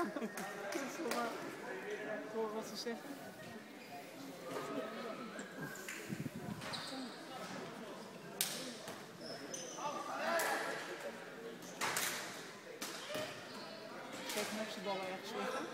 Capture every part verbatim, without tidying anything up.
is wel hoor wat ze zeggen. Zeker nog zijn ballen ergens liggen.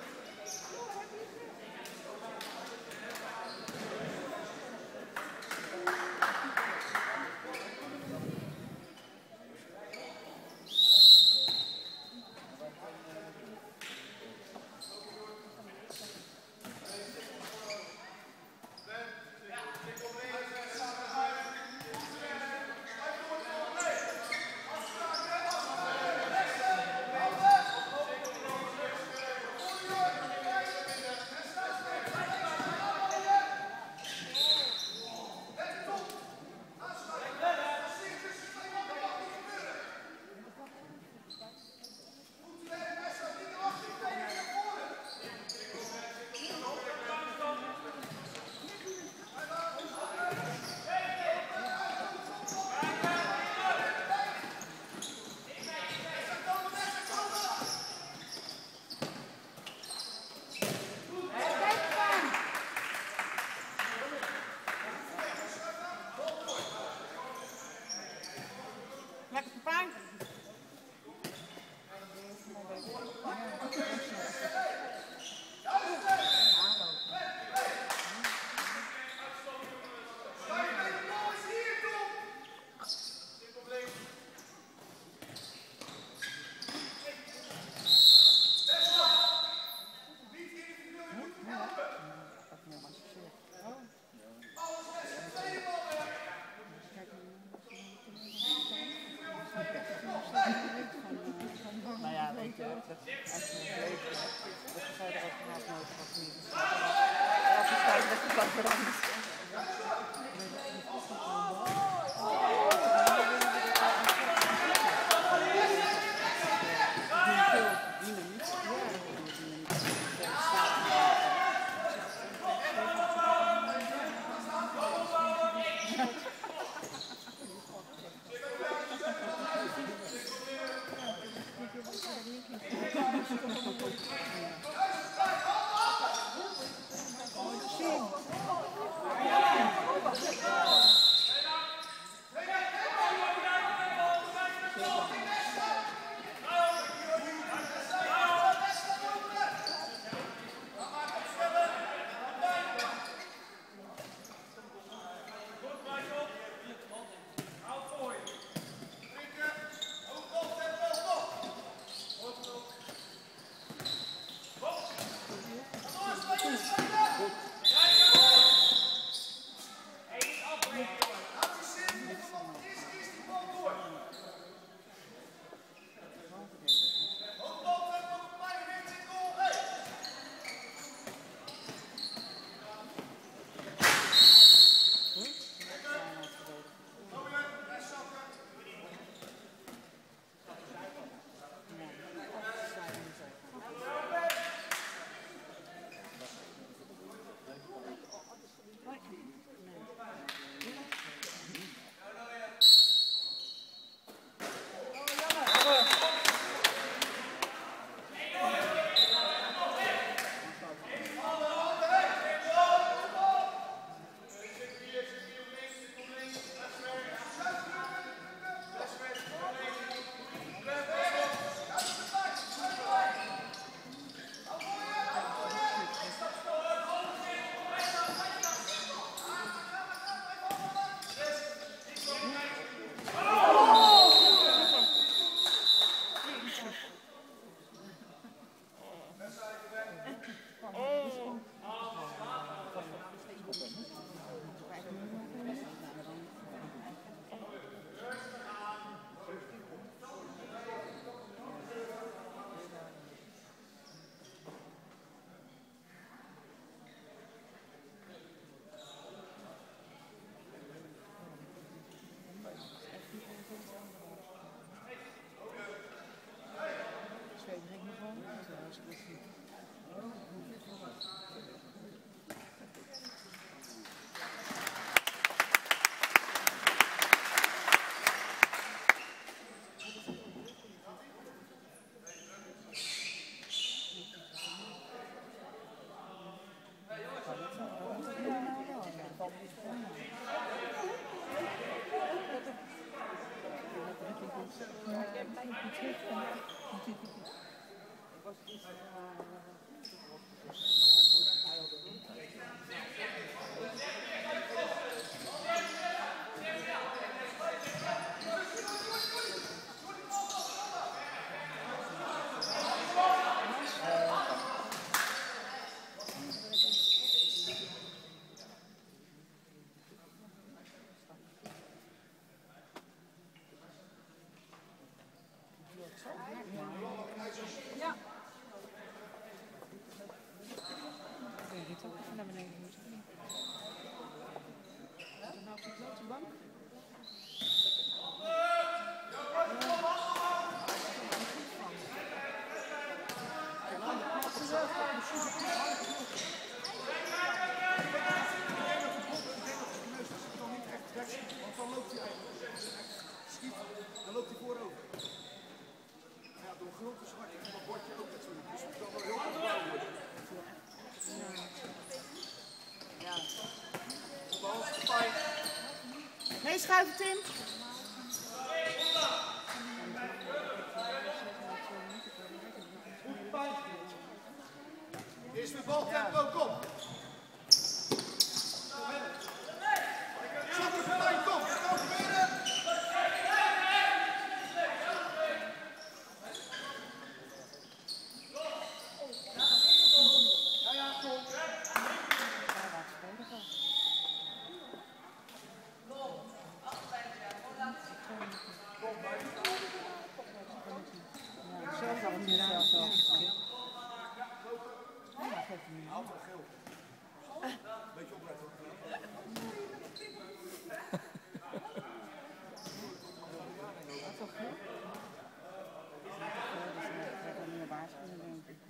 Ja. De rit ook even naar beneden moeten. Dan nou op de grote bank. Want dan loopt hij eigenlijk. Schiet, dan loopt hij voorover. Ja, door grote zwart en dat bordje ook natuurlijk. Dus het kan wel heel goed blauw worden. Ja. Bal, pijn. Nee, schuiven Tim. Goed, pijn. Eerst weer baltempo, kom. Zonder pijn, kom. Dat kan gebeuren. Ja, ja, kom. Zo gaat het nu zelf wel. Ja, geef hem niet. Andere geel. Beetje opletten. Wat toch goed? Ik heb meer waarschuwen, denk ik.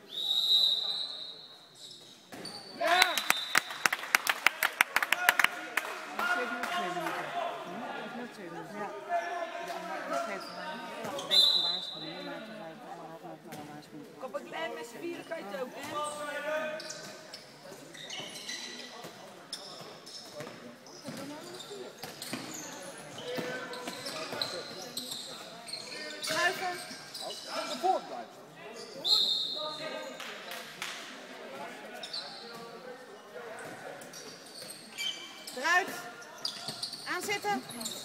Ja! Dat is nog twee minuten. Dat is nog twee minuten. Ja. Dat geeft mij een beetje een waarschuwing. Maar toen zei ik, oh, had nog wel een waarschuwing. Kom ik klein met z'n vieren kan je het ook, hè? Schuiven! Als je voort blijft. Eruit! Aanzitten!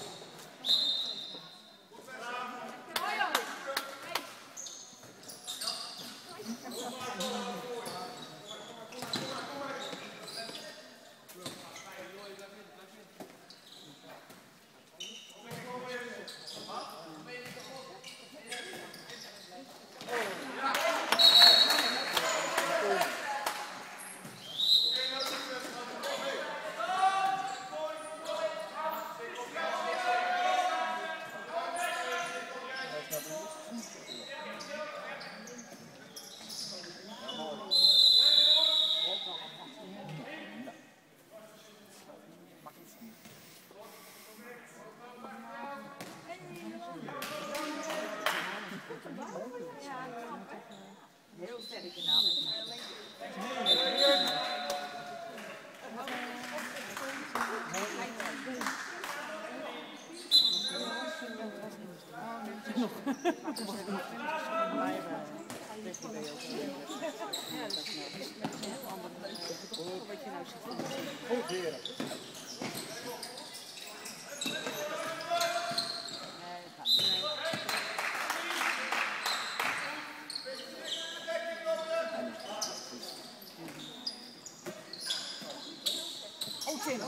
Heel sterk in naam. Goed, heren. Oh, Tim.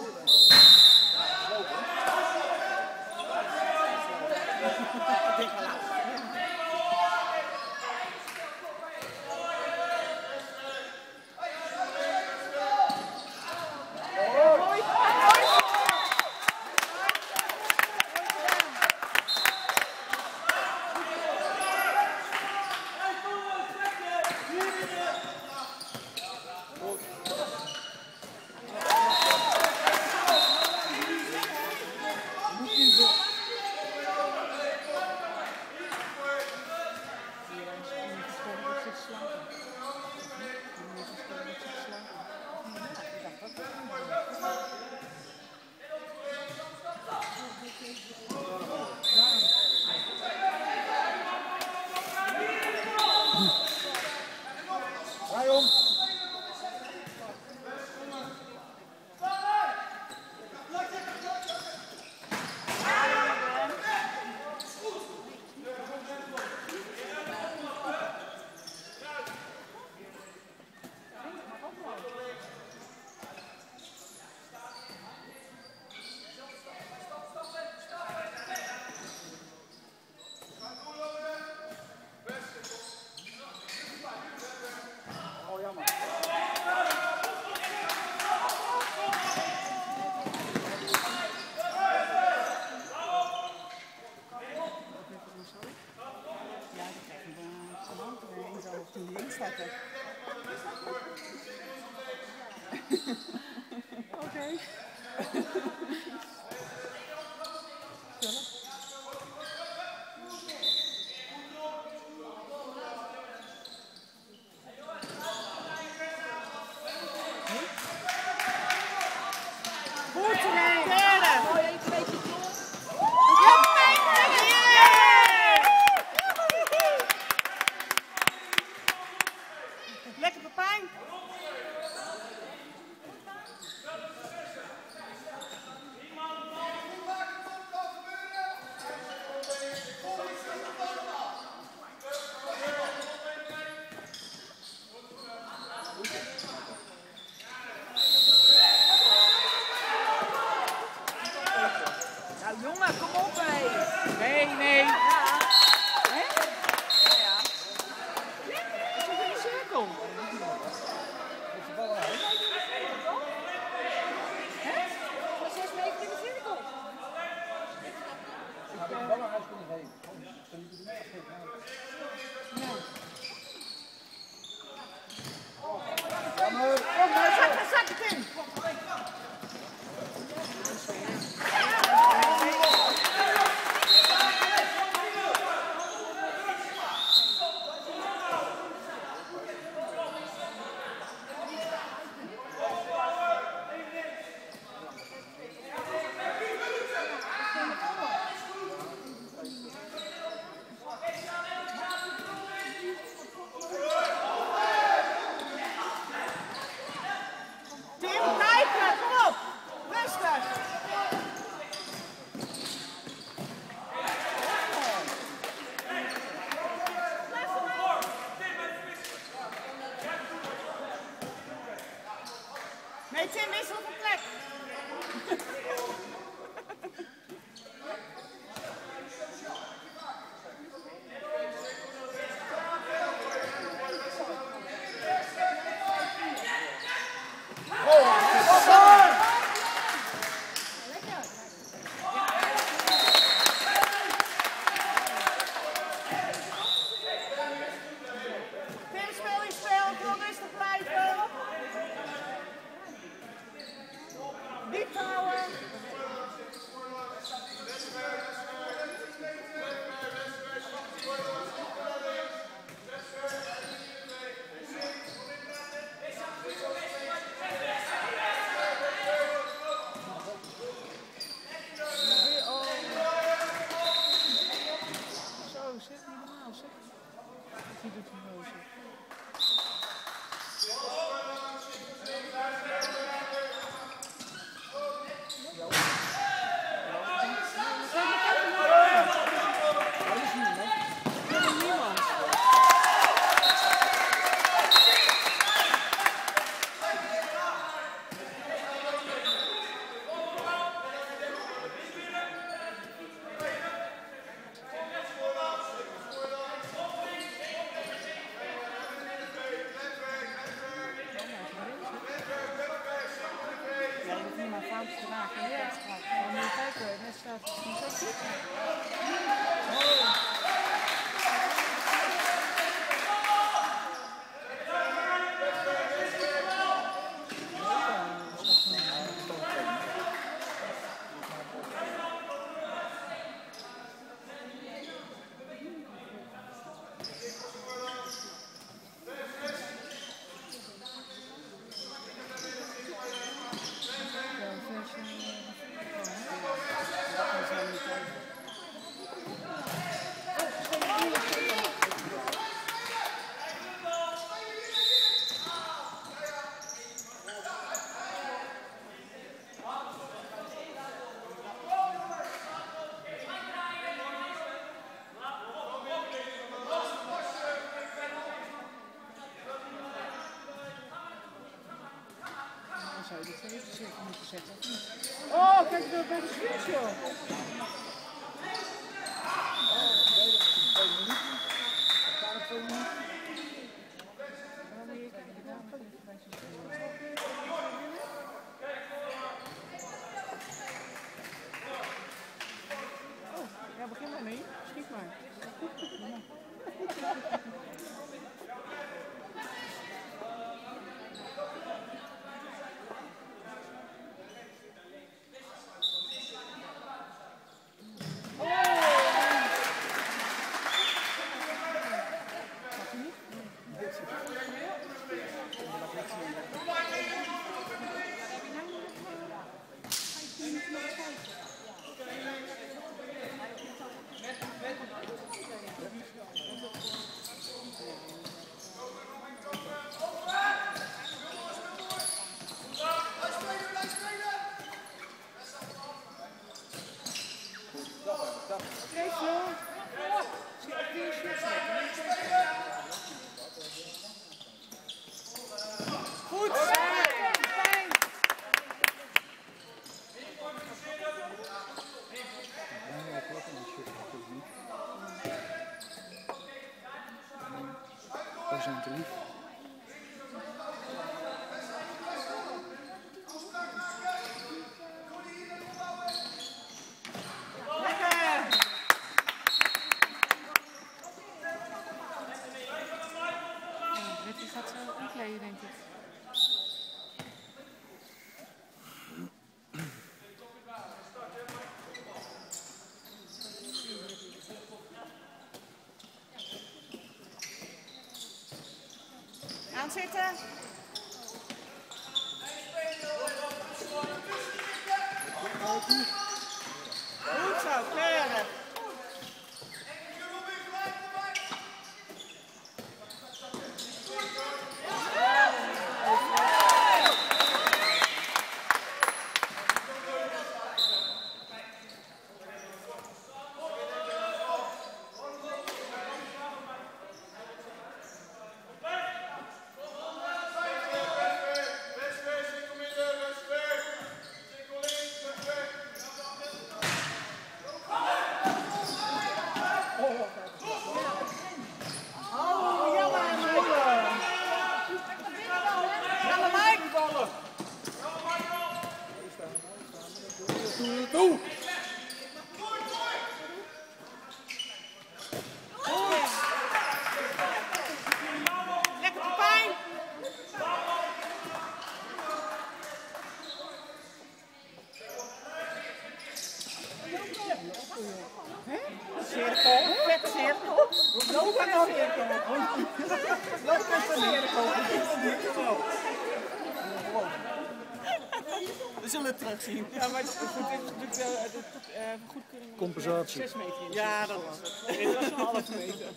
Oké. Goed, derde. Mooi, even een beetje door. Ja, mijn lekker Pepijn. Nou jongen, kom op hé. Nee, nee. Ja. Hè? Ja, ja. Is het in de cirkel? Maar zes meter in de cirkel. Kom, nou zak, zak het in. Tim, kijken, kom op. Rustig. Nee, Tim, wissel van plek. Tim, speel je spel, ik wil rustig blijven. Diep houden. Zo, zeg niet normaal, zeg. Die doet een roze. Niemand. Ja, je hoeft niet maar foutjes te maken. Ja, maar moet je kijken, net staat het niet zo goed. Dan zou je dit even zeker moeten zetten, of niet? Oh, kijk daar bij de switch, joh. Oh, ja, begin maar mee. Schiet maar. Toe! Lekker Pepijn! Cirkel, vet cirkel. Loop aan een cirkel. Loop aan een cirkel. We zullen het terugzien. Ja, maar het doet de goedkeuring. Compensatie. zes meter in. Ja, dat was het. Dit was een half meter.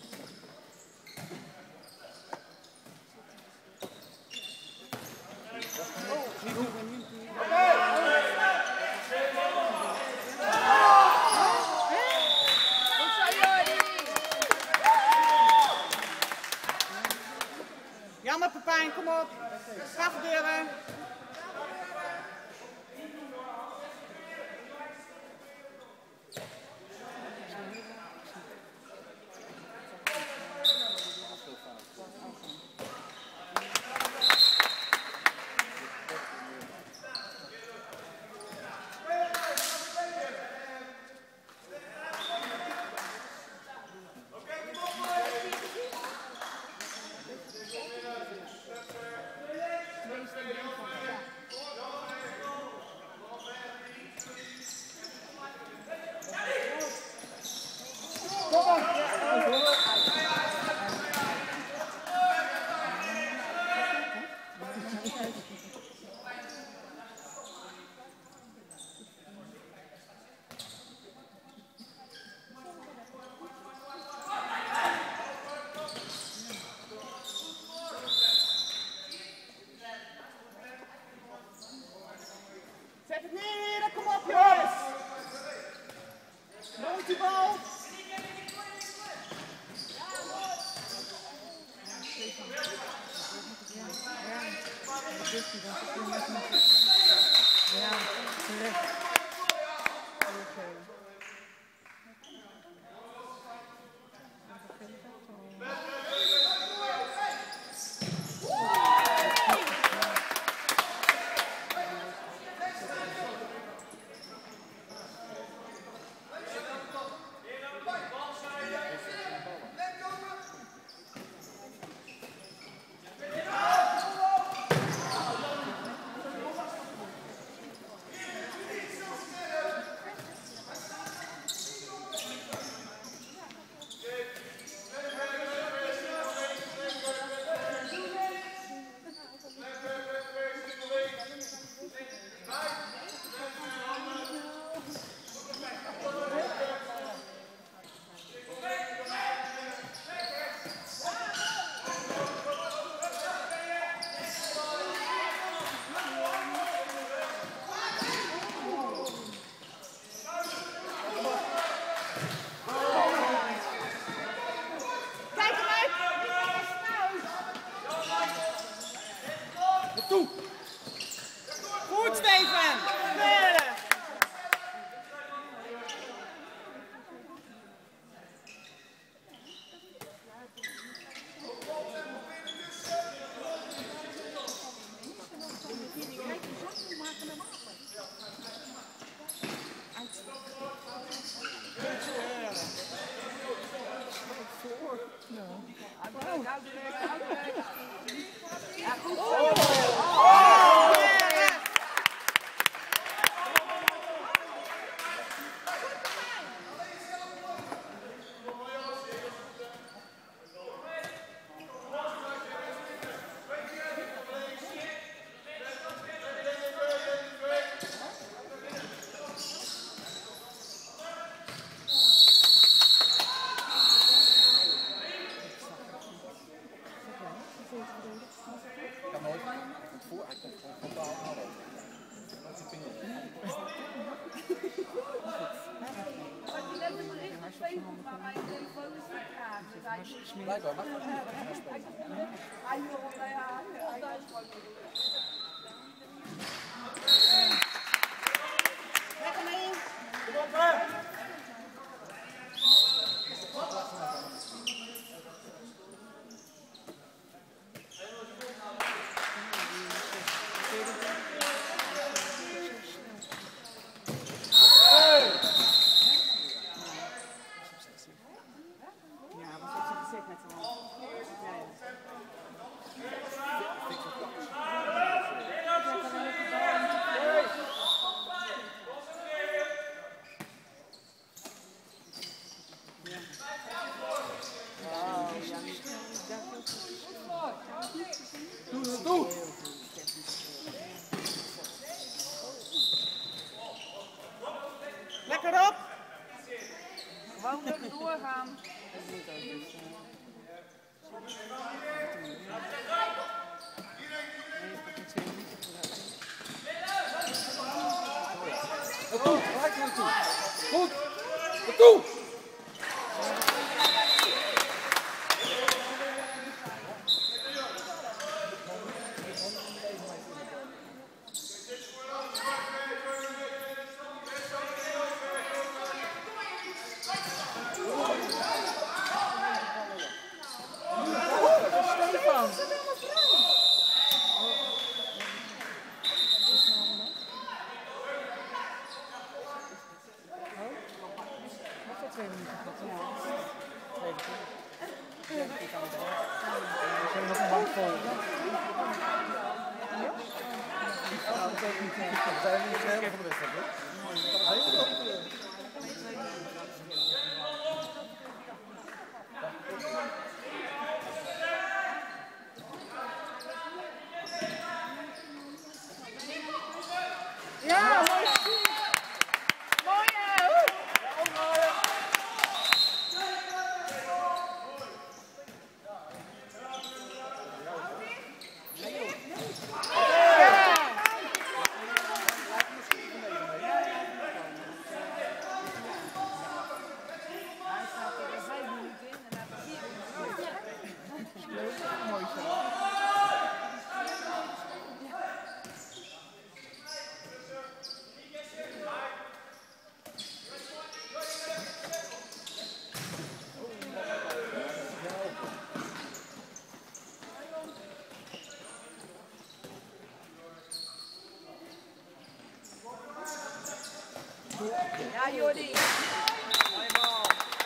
Jammer Pepijn, kom op. Ga gebeuren. Zet het neer, kom op jongens! Rond die bal! Ja, terecht. Goed, Steven! Nee. Ja, goed zo. Oh, yes. Kan nooit. Voor, hij komt gewoon totaal aan. Dat is een pingel. Blijkbaar, mag dat niet. Lekker mee. Kom op, hè! Tweede moet ook. Dus, uh, Goed, gelijk naartoe. Goed. Naartoe. Ja, mooi. Mooi, hè? Ja, Jordi. Mooi bal.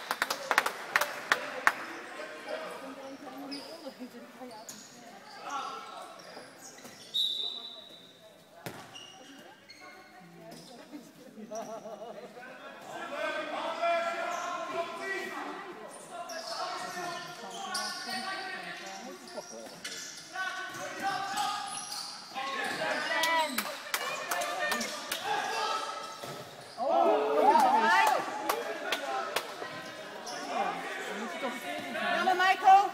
Ja, Michael.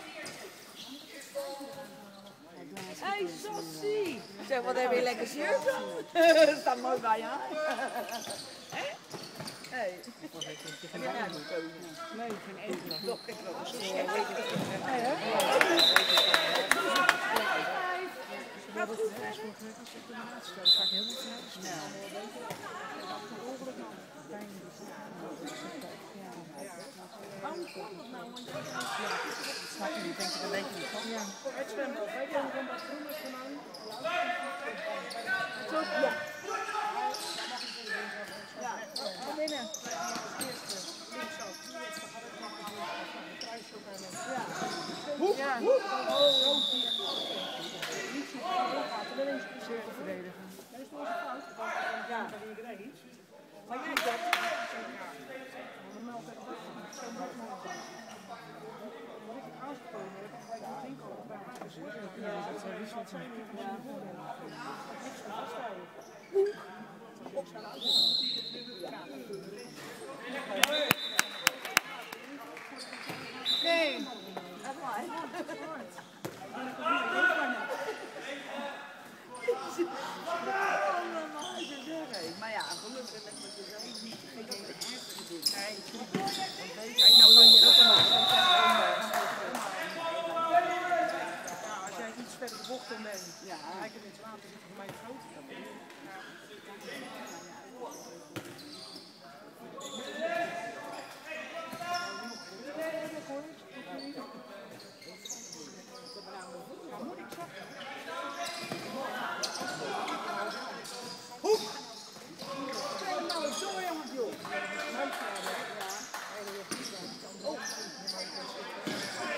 Hey, Sossie. Zeg, wat heb je lekker shirt aan? Staat mooi bij je aan. Hé? Hey. Heb jij nou een keuze? nee, geen enkele. Toch, ik wil een shirt. Nee, hè? Gaat goed, hè? Als ik de maat stel, ga ik heel goed naar Waarom komt dat nou? Want snap je, die denk ik een beetje niet van. Ja. Het zwembad, wij kunnen van dat groen is gedaan. ja. Ja, ga binnen. Linksaf, linksaf, gaat het nog een kruis ook aan. Ja. Hoek, Ja. hoek. Wel eens cirkel verdedigen. Dat is wel eens fout, want dan kan iedereen iets. Maar jij dat? Normaal tegen dat zo moet nog wat ik het aangesproken heb, wij doen geen kopen bij haar gezien. Ja, dat zou iets wat zijn. Ja, niks te vasthouden. Nee. Dat was. Maar ja, gelukkig dat we er zo niet geen hele ernstige dingen. Nee, kijk, nou kan je dat dan ook. Als jij iets verder de bocht om bent, Ja. kijk er iets later zit voor mij groot.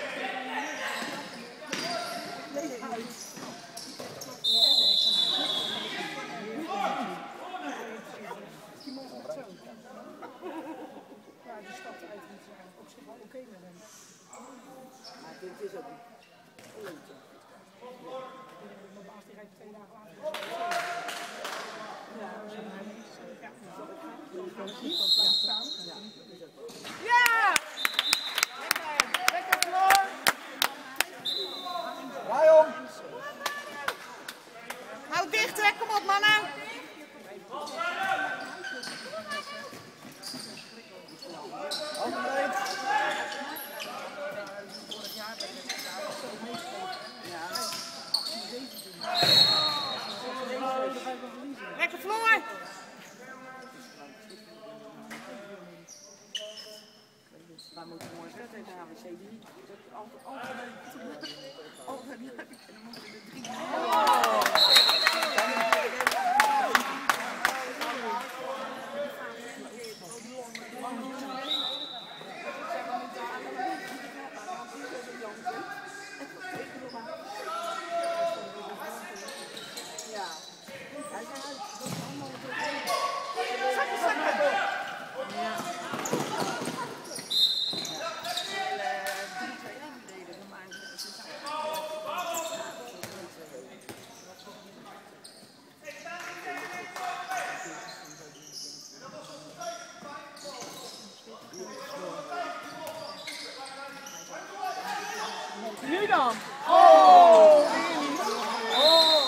Ja. kom op mannen! Lekker Floor! Wij moeten een mooie stad tegen H W C die niet altijd altijd altijd leuk en dan moeten we er drie Nu dan! Oh! Oh!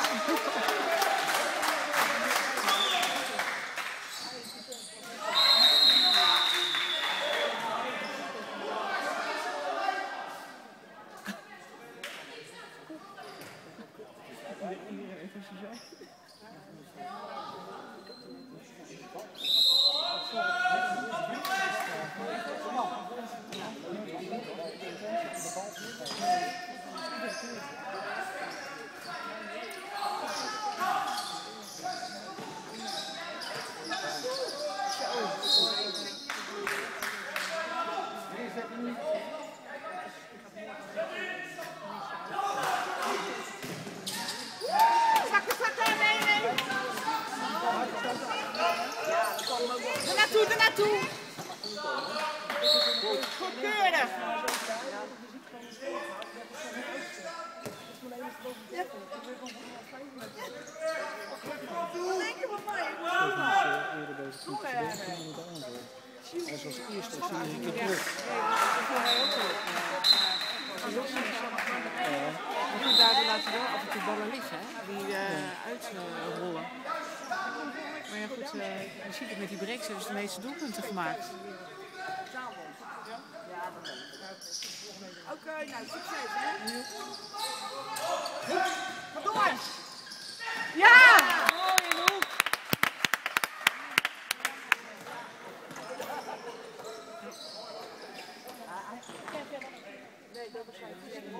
Ernaartoe, ernaartoe! Goed keurig! Wat denk je van mij? Nog erger. Hij was eerst als hij een keer terug. goed, daardoor laten we wel af en toe ballen liggen, hè? Die uh, uitrollen. Uh, maar ja goed, uh, je ziet het met die breaks hebben ze de meeste doelpunten gemaakt. Oké, okay, nou succes hè. Ga door! Ja! Mooi in de hoek! Nee, dat begrijp ik niet.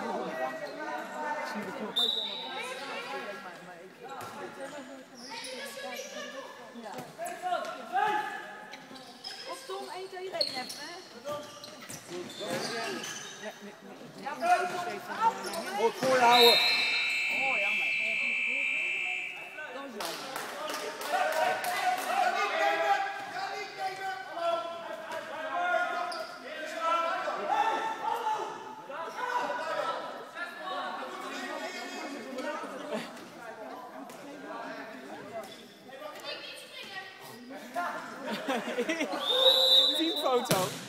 Op Tom, één tegen één even, hè? Goed voor je houden. Oh, jammer. Dat is jammer. Teamfoto.